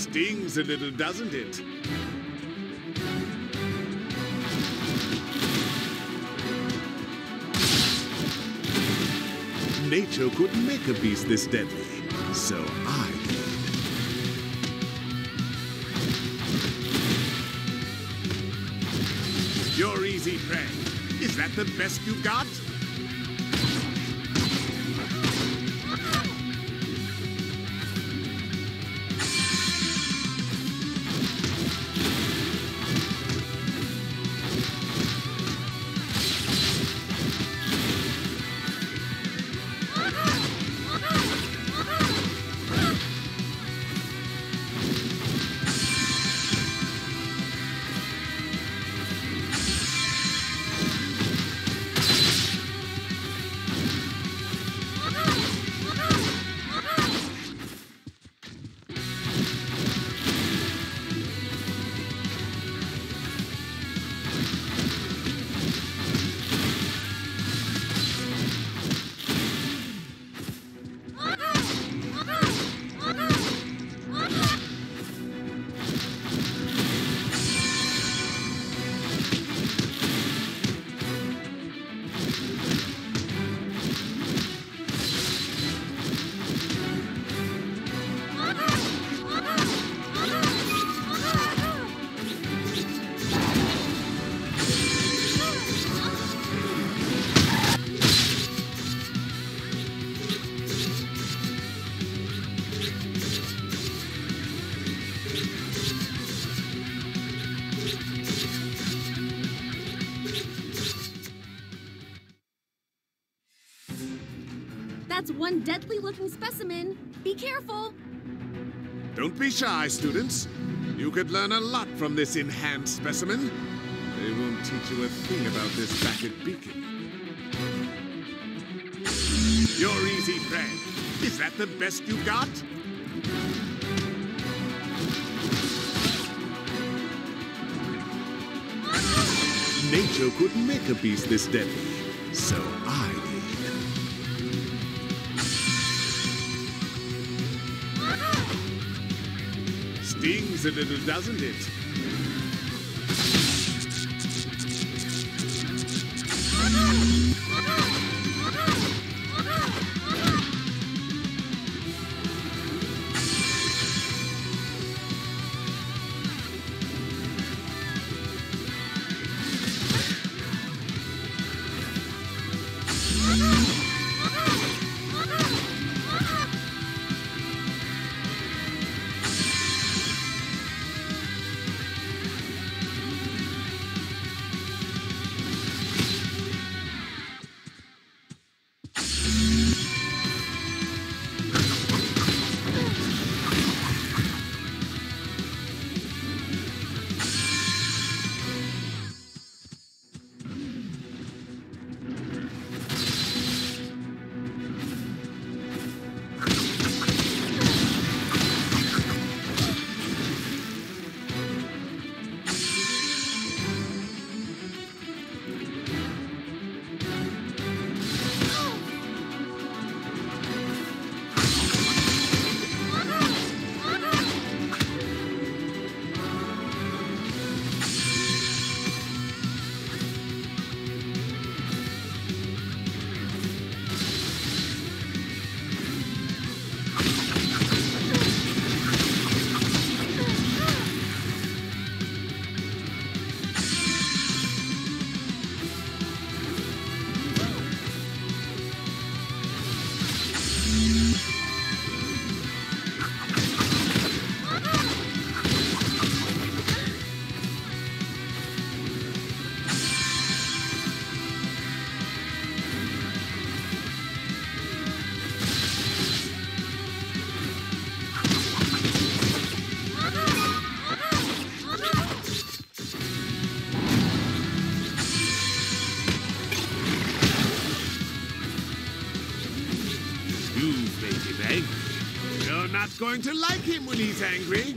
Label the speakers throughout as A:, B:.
A: Stings a little, doesn't it? Nature couldn't make a beast this deadly, so I did. You're easy prey. Is that the best you got?
B: That's one deadly-looking specimen. Be careful.
A: Don't be shy, students. You could learn a lot from this enhanced specimen. They won't teach you a thing about this back at Beacon. You're easy prey. Is that the best you got? Nature couldn't make a beast this deadly, so I did. Stings a little, doesn't it? You're not going to like him when he's angry.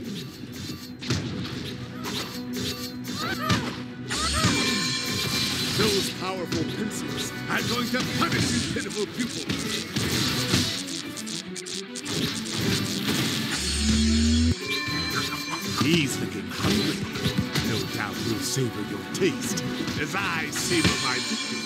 A: Those powerful pencils are going to punish his pitiful pupils. He's looking hungry. No doubt he'll savor your taste as I savor my victory.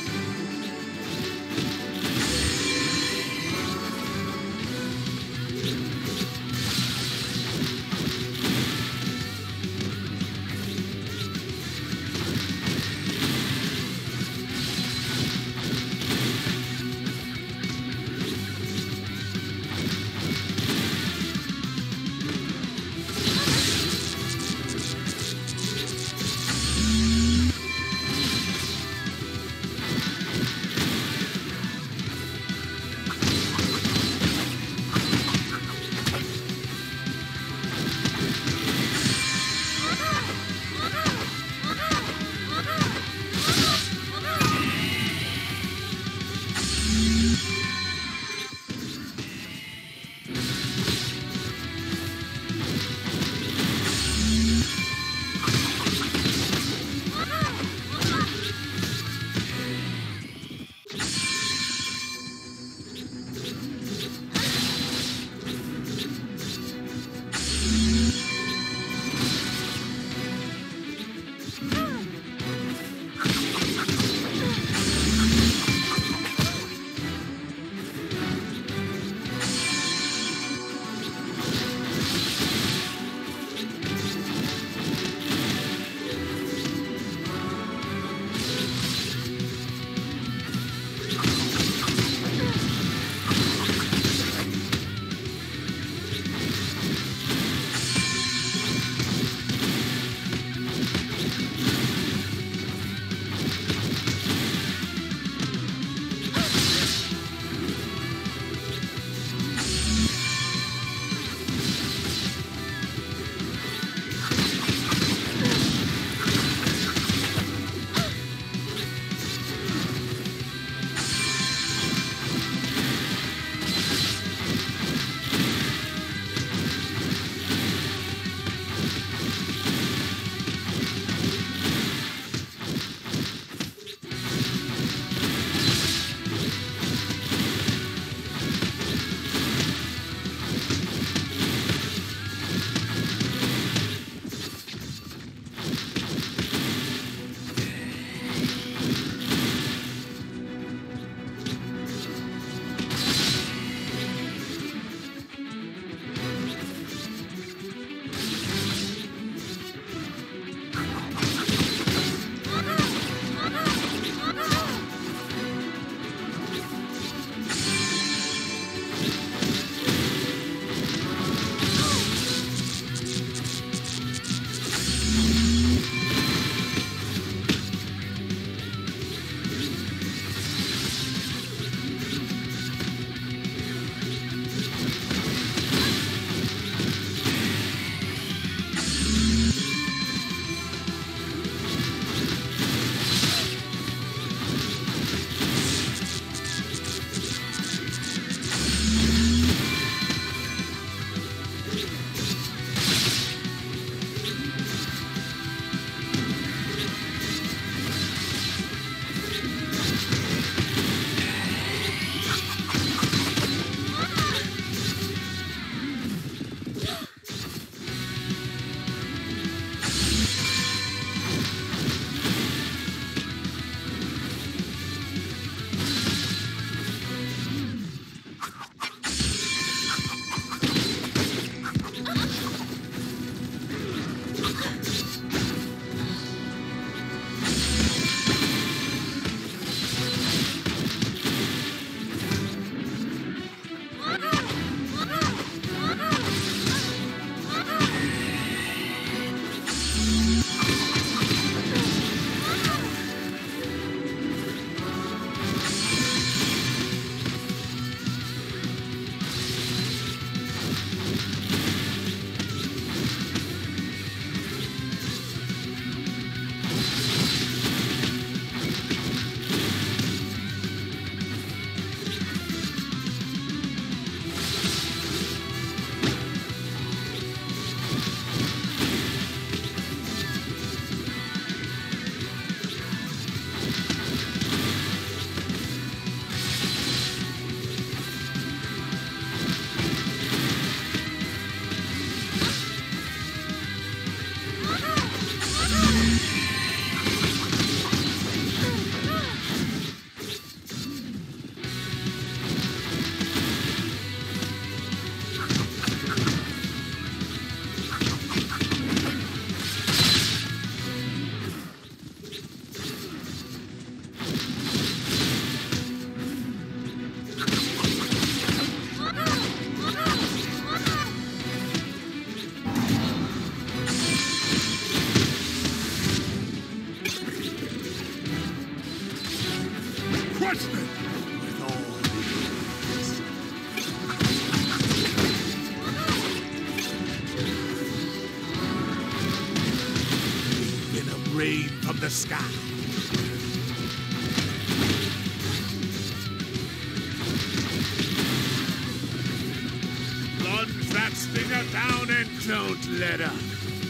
A: Crush them with all these. Venom rain from the sky. Plunge that stinger down and don't let up.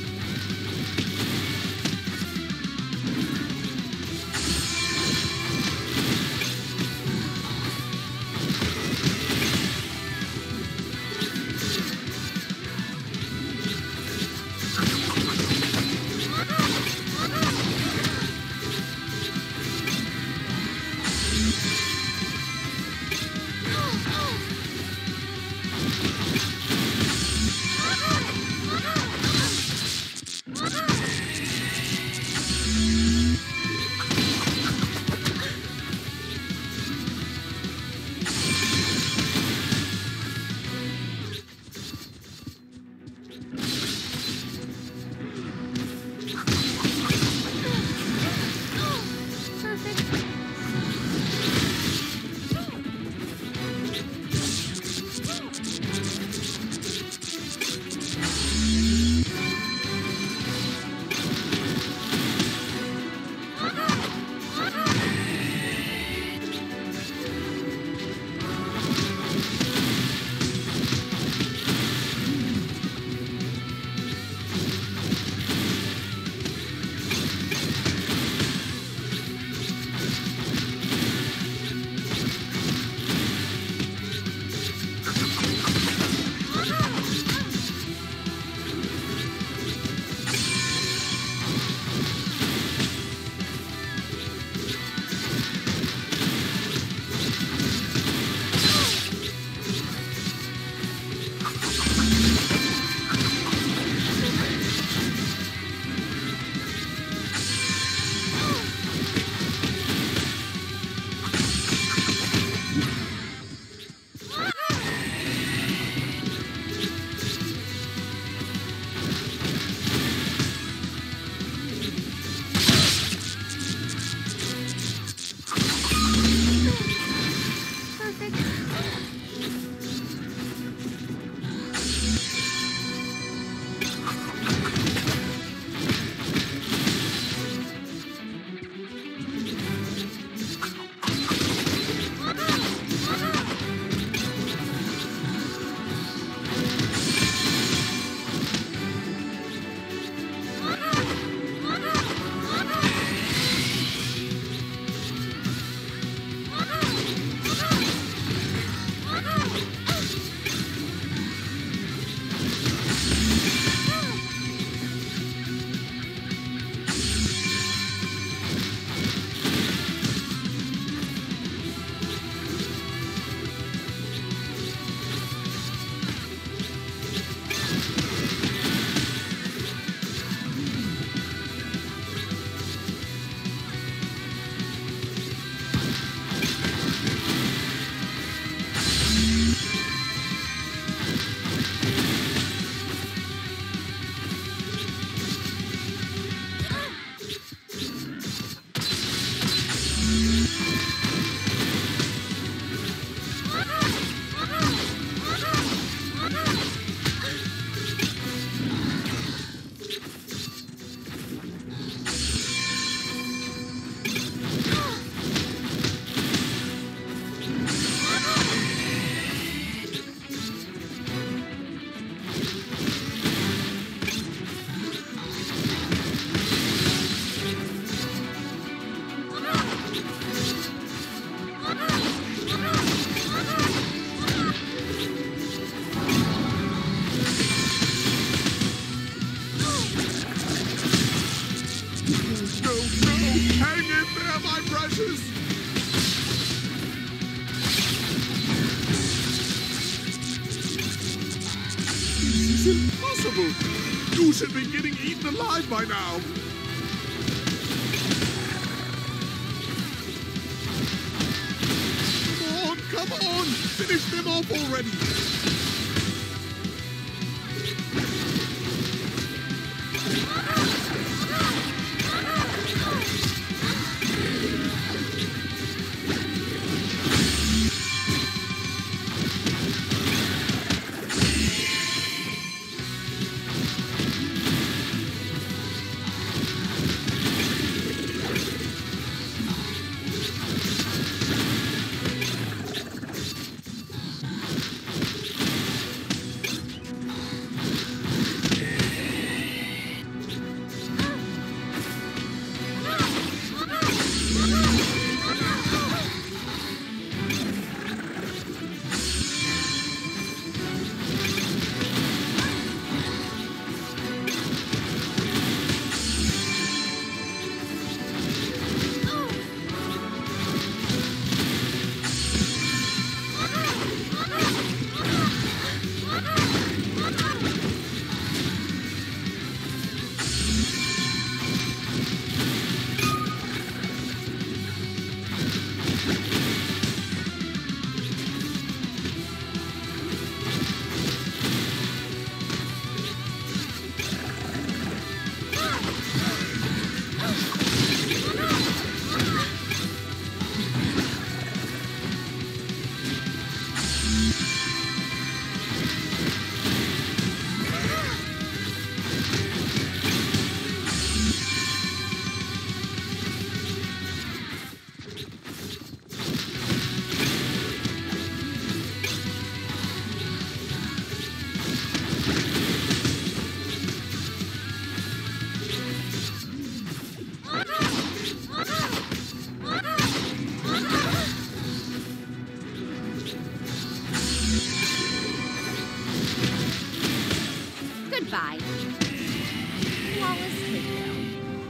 A: You should be getting eaten alive by now. Come on! Finish them off already!
B: RWBY. Flawless takedown.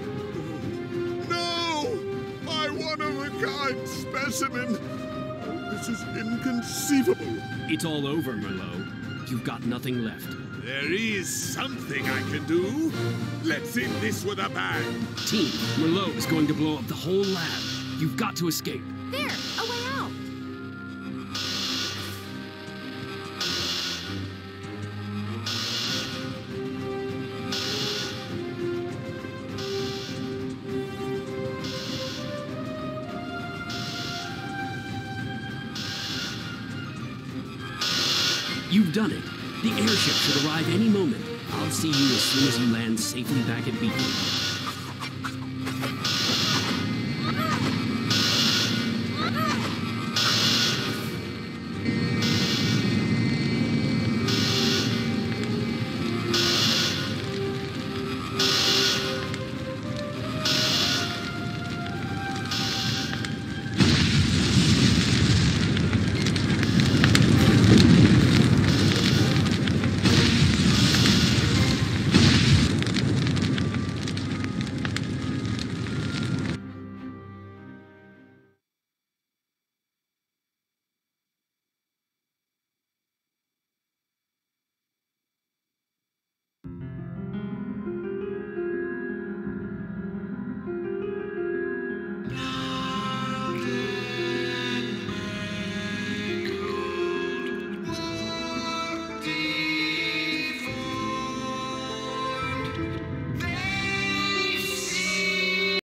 A: No! My one-of-a-kind specimen! This is inconceivable.
C: It's all over, Merlot. You've got nothing left.
A: There is something I can do. Let's end this with a bang.
C: Team, Merlot is going to blow up the whole lab. You've got to escape.
B: There, a way out.
C: You've done it. The airship should arrive any moment. I'll see you as soon as you land safely back at Beacon.